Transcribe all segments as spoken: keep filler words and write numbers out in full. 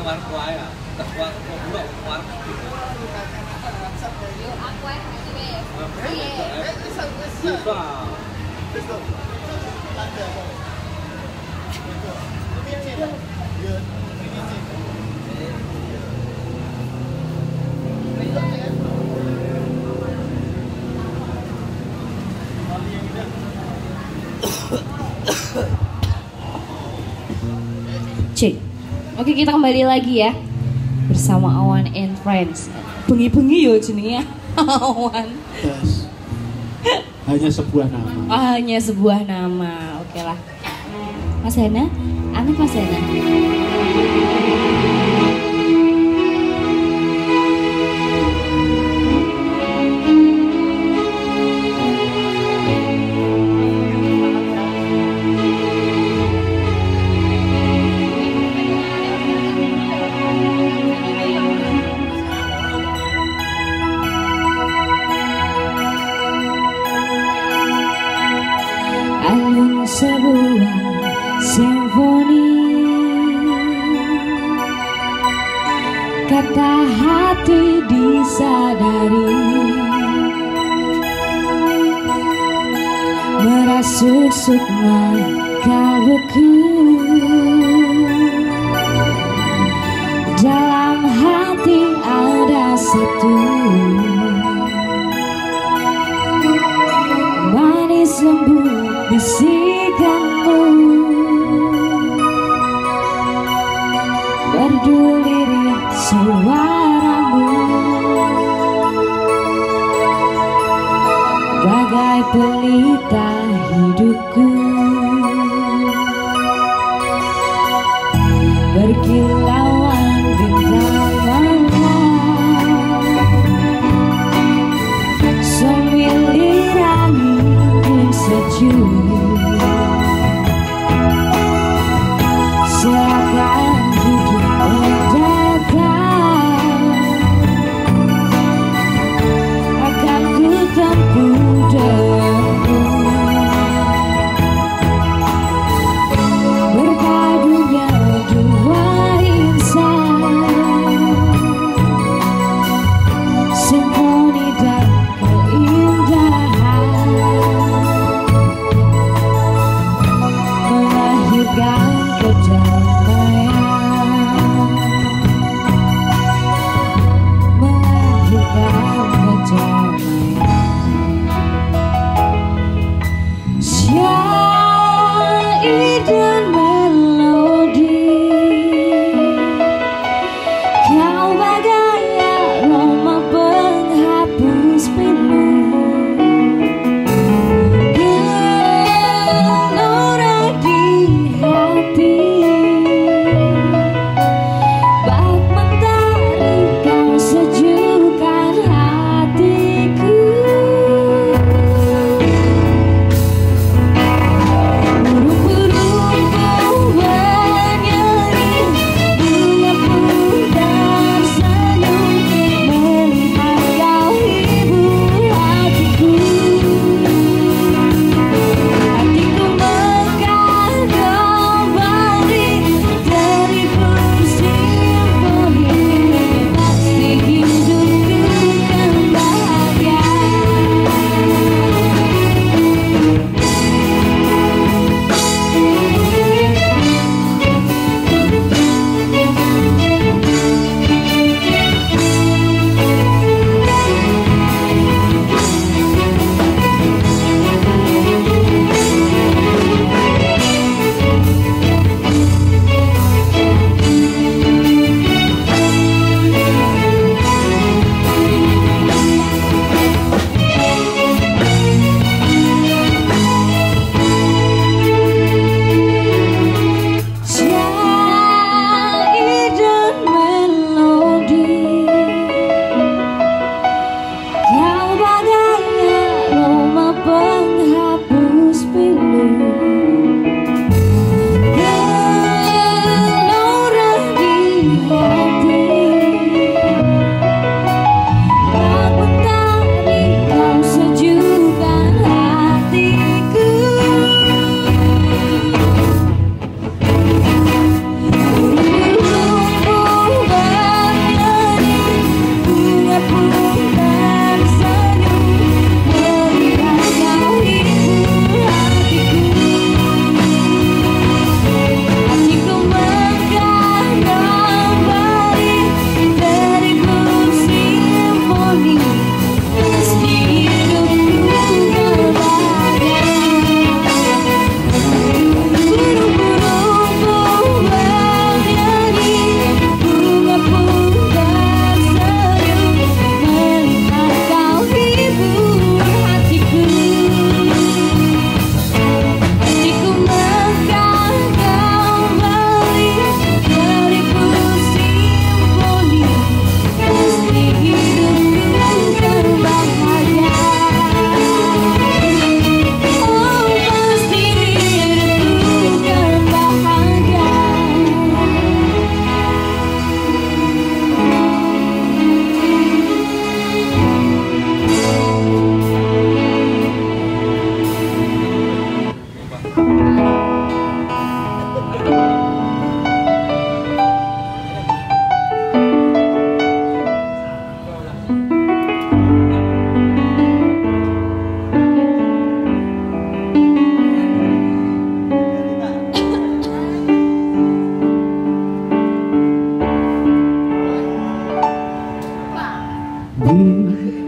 warung wae ya. Tak warung blok warung. Yo aku ae iki wis. Bisa. Cek. Oke, kita kembali lagi ya bersama Awan and Friends. Bengi-bengi yo jenenge Awan. Yes. Hanya sebuah nama. Oh, hanya sebuah nama. Oke lah. Mas Hana, amit Mas Hana. Alun sebuah simfoni, kata hati disadari, merasuk sukma kalbuku, dalam hati ada satu manis lembut bisikanmu, berduliri suaramu, bagai pelita hidupku, berkilauan bintang malam, semilir angin sejuk, seakan hidup mendadak, akan ku tempuh denganmu, berpadunya dua rindu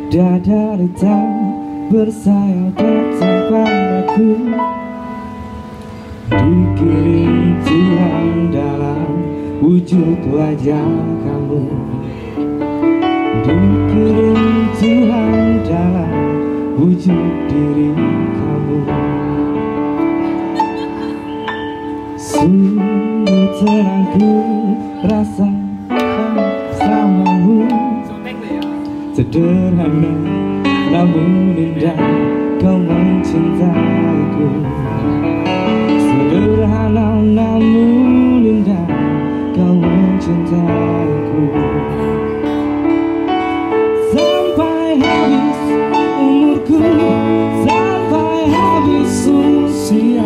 Dada hitam bersayap datang padaku, dikirim Tuhan dalam wujud wajah kamu, dikirim Tuhan dalam wujud diri kamu. Sungguh tenang ku rasakan bersamamu, sederhana namun indah kau mencintaiku. Sederhana namun indah kau mencintaiku. Sampai habis umurku, sampai habis usia,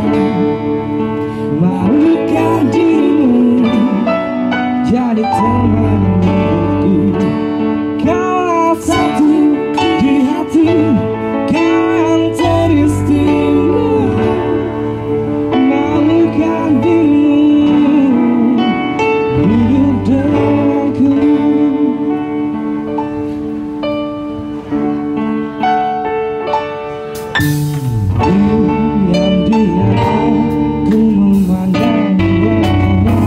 maukah dirimu jadi teman hidupku? Kaulah satu di hati, kau yang teristimewa. Maukah dirimu hidup denganku? Diam-diam ku memandang wajahmu,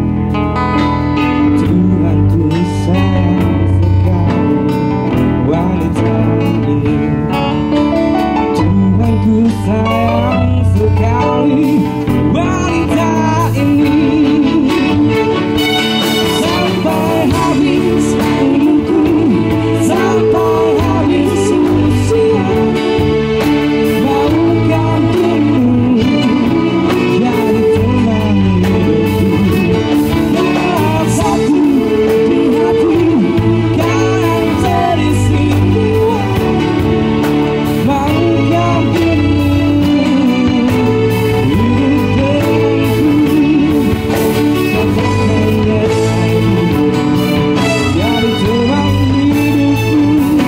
Tuhanku sayang sekali wanita ini. Tuhanku sayang sekali wanita ini. Sampai habis umurku, sampai habis usia, maukah dirimu jadi teman hidupku? Kaulah satu di hati, kau yang teristimewa. Maukah dirimu hidup denganku? Katakan yes, I do. Jadi teman hidupku.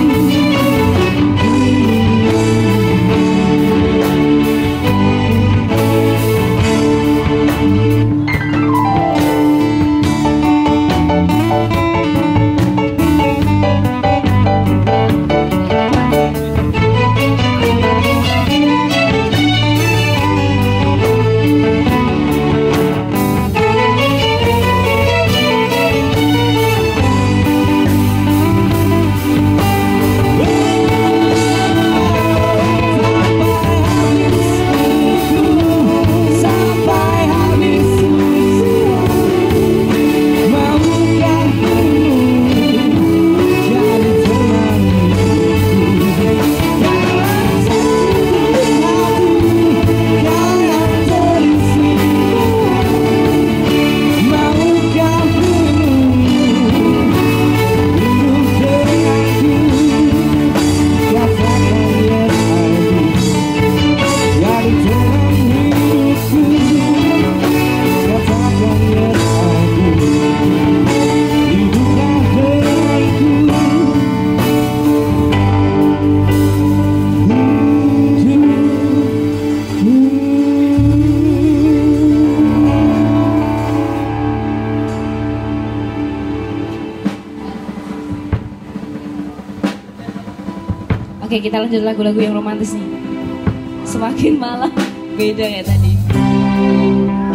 Sampai habis umurku, sampai habis usia, maukah Oke, kita lanjut lagu-lagu yang romantis nih. Semakin malam beda ya tadi.